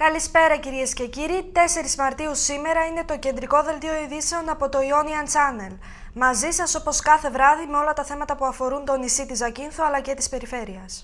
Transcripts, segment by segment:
Καλησπέρα κυρίες και κύριοι. 4 Μαρτίου σήμερα είναι το κεντρικό δελτίο ειδήσεων από το Ionian Channel. Μαζί σας όπως κάθε βράδυ με όλα τα θέματα που αφορούν το νησί της Ζακίνθου αλλά και της περιφέρειας.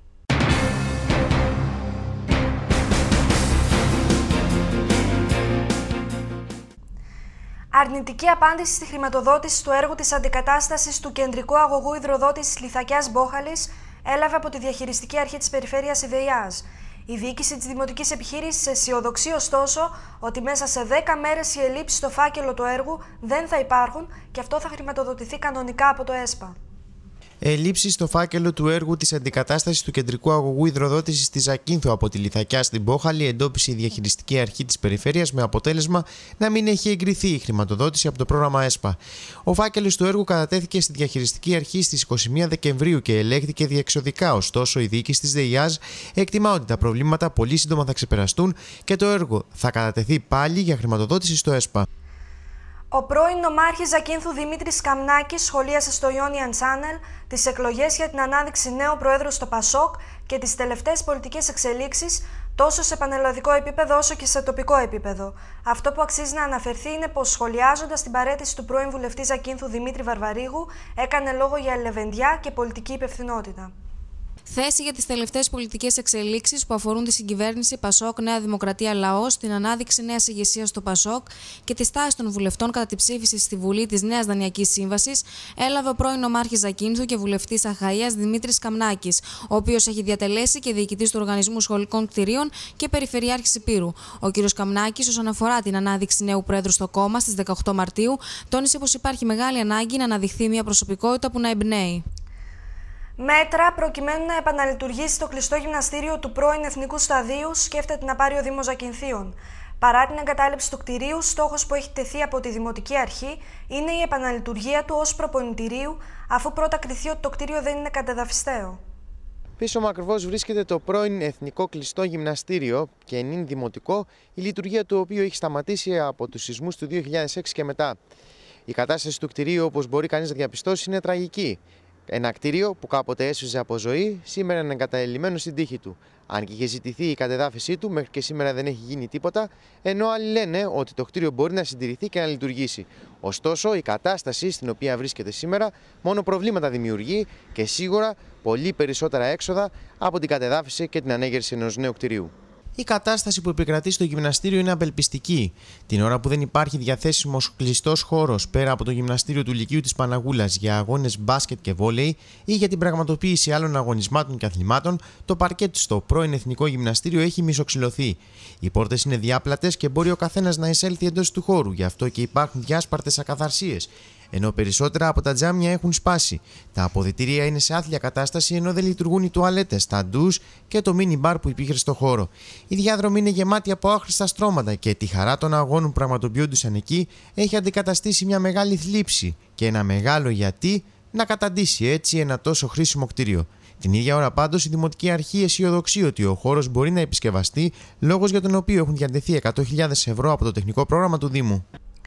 Αρνητική απάντηση στη χρηματοδότηση του έργου της αντικατάστασης του κεντρικού αγωγού υδροδότησης Λιθακιάς Μπόχαλης έλαβε από τη διαχειριστική αρχή της περιφέρειας ΙΔΕΙΑΖ. Η διοίκηση της δημοτικής επιχείρησης αισιοδοξεί ωστόσο ότι μέσα σε 10 μέρες οι ελλείψεις στο φάκελο του έργου δεν θα υπάρχουν και αυτό θα χρηματοδοτηθεί κανονικά από το ΕΣΠΑ. Ελλείψεις στο φάκελο του έργου της αντικατάστασης του κεντρικού αγωγού υδροδότησης της Ζακίνθου από τη Λιθακιά στην Μπόχαλη εντόπισε η διαχειριστική αρχή της περιφέρειας με αποτέλεσμα να μην έχει εγκριθεί η χρηματοδότηση από το πρόγραμμα ΕΣΠΑ. Ο φάκελος του έργου κατατέθηκε στη διαχειριστική αρχή στις 21 Δεκεμβρίου και ελέγχθηκε διεξοδικά. Ωστόσο, η διοίκηση της ΔΕΙΑΖ εκτιμά ότι τα προβλήματα πολύ σύντομα θα ξεπεραστούν και το έργο θα κατατεθεί πάλι για χρηματοδότηση στο ΕΣΠΑ. Ο πρώην νομάρχης Ζακίνθου Δημήτρης Καμνάκης σχολίασε στο Ionian Channel τις εκλογές για την ανάδειξη νέου προέδρου στο ΠΑΣΟΚ και τις τελευταίες πολιτικές εξελίξεις τόσο σε πανελλαδικό επίπεδο όσο και σε τοπικό επίπεδο. Αυτό που αξίζει να αναφερθεί είναι πως σχολιάζοντας την παραίτηση του πρώην βουλευτή Ζακίνθου Δημήτρη Βαρβαρίγου έκανε λόγο για ελεβεντιά και πολιτική υπευθυνότητα. Θέση για τις τελευταίες πολιτικές εξελίξεις που αφορούν τη συγκυβέρνηση ΠΑΣΟΚ Νέα Δημοκρατία Λαός, την ανάδειξη νέας ηγεσίας στο ΠΑΣΟΚ και τη στάση των βουλευτών κατά τη ψήφιση στη Βουλή της Νέας Δανειακής Σύμβασης, έλαβε ο πρώην νομάρχης Ζακίνθου και βουλευτής Αχαΐας Δημήτρης Καμνάκης, ο οποίος έχει διατελέσει και διοικητής του Οργανισμού Σχολικών Κτηρίων και Περιφερειάρχης Ηπείρου. Ο κ. Καμνάκης, όσον αφορά την ανάδειξη νέου πρόεδρου στο κόμμα στις 18 Μαρτίου, τόνισε πως υπάρχει μεγάλη ανάγκη να αναδειχθεί μια προσωπικότητα που να εμπνέει. Μέτρα προκειμένου να επαναλειτουργήσει το κλειστό γυμναστήριο του πρώην Εθνικού Σταδίου σκέφτεται να πάρει ο Δήμος Ζακινθίων. Παρά την εγκατάλειψη του κτηρίου, στόχος που έχει τεθεί από τη Δημοτική Αρχή είναι η επαναλειτουργία του ως προπονητηρίου, αφού πρώτα κριθεί ότι το κτίριο δεν είναι κατεδαφιστέο. Πίσω μου ακριβώς βρίσκεται το πρώην Εθνικό Κλειστό Γυμναστήριο και νυν δημοτικό, η λειτουργία του οποίου έχει σταματήσει από τους σεισμούς του 2006 και μετά. Η κατάσταση του κτηρίου, όπως μπορεί κανείς να διαπιστώσει, είναι τραγική. Ένα κτίριο που κάποτε έσωζε από ζωή, σήμερα είναι εγκαταλελειμμένο στην τύχη του. Αν και είχε ζητηθεί η κατεδάφιση του, μέχρι και σήμερα δεν έχει γίνει τίποτα, ενώ άλλοι λένε ότι το κτίριο μπορεί να συντηρηθεί και να λειτουργήσει. Ωστόσο, η κατάσταση στην οποία βρίσκεται σήμερα μόνο προβλήματα δημιουργεί και σίγουρα πολύ περισσότερα έξοδα από την κατεδάφιση και την ανέγερση ενός νέου κτιρίου. Η κατάσταση που επικρατεί στο γυμναστήριο είναι απελπιστική. Την ώρα που δεν υπάρχει διαθέσιμος κλειστός χώρος πέρα από το γυμναστήριο του Λυκείου της Παναγούλας για αγώνες μπάσκετ και βόλεϊ ή για την πραγματοποίηση άλλων αγωνισμάτων και αθλημάτων, το παρκέτ στο πρώην Εθνικό Γυμναστήριο έχει μισοξυλωθεί. Οι πόρτες είναι διάπλατες και μπορεί ο καθένας να εισέλθει εντός του χώρου, γι' αυτό και υπάρχουν διάσπαρτες ακαθαρσίες. Ενώ περισσότερα από τα τζάμια έχουν σπάσει. Τα αποδυτήρια είναι σε άθλια κατάσταση, ενώ δεν λειτουργούν οι τουαλέτες, τα ντους και το μίνι μπαρ που υπήρχε στο χώρο. Οι διάδρομοι είναι γεμάτοι από άχρηστα στρώματα και τη χαρά των αγώνων που πραγματοποιούντουσαν εκεί έχει αντικαταστήσει μια μεγάλη θλίψη και ένα μεγάλο γιατί να καταντήσει έτσι ένα τόσο χρήσιμο κτίριο. Την ίδια ώρα πάντως η Δημοτική Αρχή αισιοδοξεί ότι ο χώρος μπορεί να επισκευαστεί, λόγος για τον οποίο έχουν διατεθεί 100.000 ευρώ από το τεχνικό πρόγραμμα του Δήμου.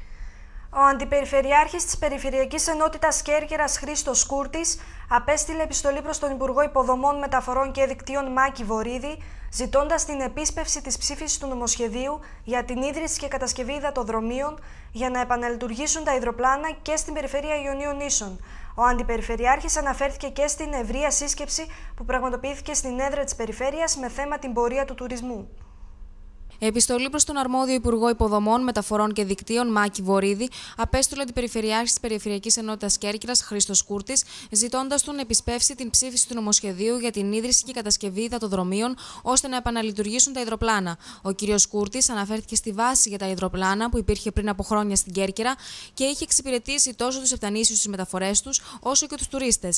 Ο Αντιπεριφερειάρχης της Περιφερειακής Ενότητας Κέρκυρας Χρήστος Κούρτης απέστειλε επιστολή προς τον Υπουργό Υποδομών, Μεταφορών και Δικτύων Μάκη Βορίδη, ζητώντας την επίσπευση της ψήφισης του νομοσχεδίου για την ίδρυση και κατασκευή υδατοδρομίων για να επαναλειτουργήσουν τα υδροπλάνα και στην περιφέρεια Ιωνίων Νήσων. Ο Αντιπεριφερειάρχης αναφέρθηκε και στην ευρεία σύσκεψη που πραγματοποιήθηκε στην έδρα της περιφέρειας με θέμα την πορεία του τουρισμού. Επιστολή προς τον αρμόδιο Υπουργό Υποδομών, Μεταφορών και Δικτύων Μάκη Βορίδη απέστειλε ο Αντιπεριφερειάρχης της Περιφερειακής Ενότητας Κέρκυρας Χρήστος Κούρτης, ζητώντας του να επισπεύσει την ψήφιση του νομοσχεδίου για την ίδρυση και κατασκευή υδατοδρομίων ώστε να επαναλειτουργήσουν τα υδροπλάνα. Ο κ. Κούρτης αναφέρθηκε στη βάση για τα υδροπλάνα που υπήρχε πριν από χρόνια στην Κέρκυρα και είχε εξυπηρετήσει τόσο τους επτανήσιους στις μεταφορές τους όσο και τους τουρίστες.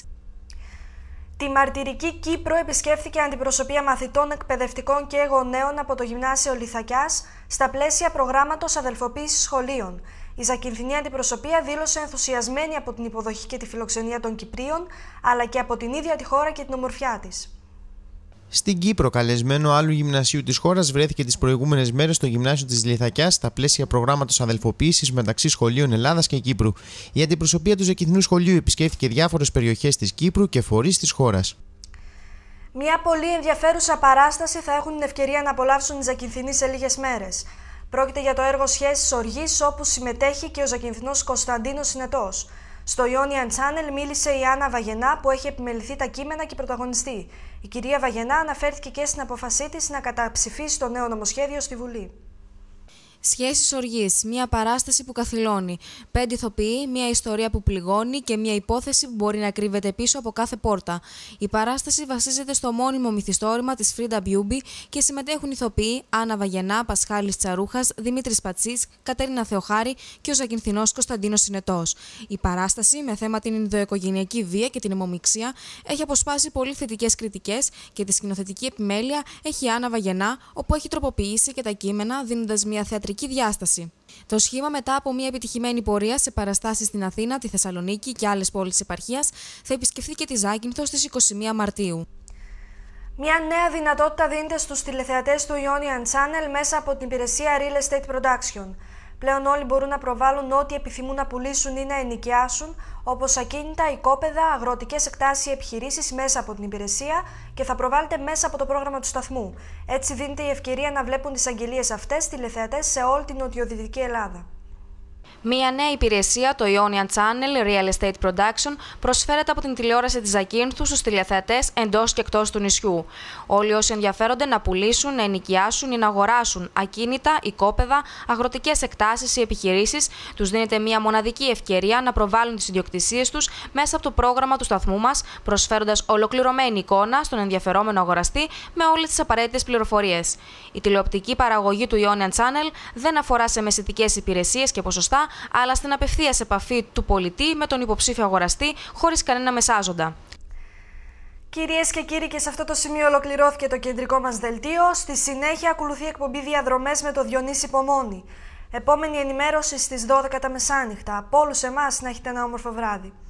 Τη μαρτυρική Κύπρο επισκέφθηκε αντιπροσωπεία μαθητών, εκπαιδευτικών και γονέων από το Γυμνάσιο Λιθακιάς στα πλαίσια προγράμματος αδελφοποίησης σχολείων. Η Ζακινθινή αντιπροσωπεία δήλωσε ενθουσιασμένη από την υποδοχή και τη φιλοξενία των Κυπρίων, αλλά και από την ίδια τη χώρα και την ομορφιά της. Στην Κύπρο, καλεσμένο άλλου γυμνασίου της χώρας, βρέθηκε τις προηγούμενες μέρες στο γυμνάσιο της Λιθακιάς στα πλαίσια προγράμματος αδελφοποίησης μεταξύ σχολείων Ελλάδας και Κύπρου. Η αντιπροσωπεία του Ζακινθινού σχολείου επισκέφθηκε διάφορες περιοχές της Κύπρου και φορείς της χώρας. Μια πολύ ενδιαφέρουσα παράσταση θα έχουν την ευκαιρία να απολαύσουν οι Ζακυνθινοί σε λίγες μέρες. Πρόκειται για το έργο Σχέσεις Οργής, όπου συμμετέχει και ο Ζακυνθινός Κωνσταντίνος Συνετός. Στο Ionian Channel μίλησε η Άννα Βαγενά, που έχει επιμεληθεί τα κείμενα και πρωταγωνιστεί. Η κυρία Βαγενά αναφέρθηκε και στην απόφασή της να καταψηφίσει το νέο νομοσχέδιο στη Βουλή. Σχέσεις Οργής, μια παράσταση που καθυλώνει. 5 ηθοποιοί, μια ιστορία που πληγώνει και μια υπόθεση που μπορεί να κρύβεται πίσω από κάθε πόρτα. Η παράσταση βασίζεται στο μόνιμο μυθιστόρημα της Φρίντα Μπιούμπι και συμμετέχουν ηθοποιοί Άννα Βαγενά, Πασχάλης Τσαρούχας, Δημήτρης Πατσής, Κατερίνα Θεοχάρη και ο Ζακυνθινός Κωνσταντίνος Συνετός. Η παράσταση, με θέμα την ενδοοικογενειακή βία και την αιμομιξία, έχει αποσπάσει πολύ θετικές κριτικές και τη σκηνοθετική επιμέλεια έχει η Άννα Βαγενά, όπου έχει τροποποιήσει και τα κείμενα, δίνοντας μια θεατρική διάσταση. Το σχήμα, μετά από μια επιτυχημένη πορεία σε παραστάσεις στην Αθήνα, τη Θεσσαλονίκη και άλλες πόλεις της επαρχίας, θα επισκεφθεί και τη Ζάκυνθο στις 21 Μαρτίου. Μια νέα δυνατότητα δίνεται στους τηλεθεατές του Ionian Channel μέσα από την υπηρεσία Real Estate Production. Πλέον όλοι μπορούν να προβάλλουν ό,τι επιθυμούν να πουλήσουν ή να ενοικιάσουν, όπως ακίνητα, οικόπεδα, αγροτικές εκτάσεις ή επιχειρήσεις μέσα από την υπηρεσία και θα προβάλλεται μέσα από το πρόγραμμα του σταθμού. Έτσι δίνεται η ευκαιρία να βλέπουν τις αγγελίες αυτές τηλεθεατές σε όλη την νοτιοδυτική Ελλάδα. Μια νέα υπηρεσία, το Ionian Channel Real Estate Production, προσφέρεται από την τηλεόραση της Ζακύνθου στους τηλεθεατές εντός και εκτός του νησιού. Όλοι όσοι ενδιαφέρονται να πουλήσουν, να ενοικιάσουν ή να αγοράσουν ακίνητα, οικόπεδα, αγροτικές εκτάσεις ή επιχειρήσεις, τους δίνεται μια μοναδική ευκαιρία να προβάλλουν τις ιδιοκτησίες τους μέσα από το πρόγραμμα του σταθμού μας, προσφέροντας ολοκληρωμένη εικόνα στον ενδιαφερόμενο αγοραστή με όλες τις απαραίτητες πληροφορίες. Η τηλεοπτική παραγωγή του Ionian Channel δεν αφορά σε μεσητικές υπηρεσίες και ποσοστά, αλλά στην απευθείας επαφή του πολιτή με τον υποψήφιο αγοραστή, χωρίς κανένα μεσάζοντα. Κυρίες και κύριοι, και σε αυτό το σημείο ολοκληρώθηκε το κεντρικό μας δελτίο. Στη συνέχεια ακολουθεί η εκπομπή Διαδρομές με το Διονύση Πομόνη. Επόμενη ενημέρωση στις 12 τα μεσάνυχτα. Από όλους εμάς να έχετε ένα όμορφο βράδυ.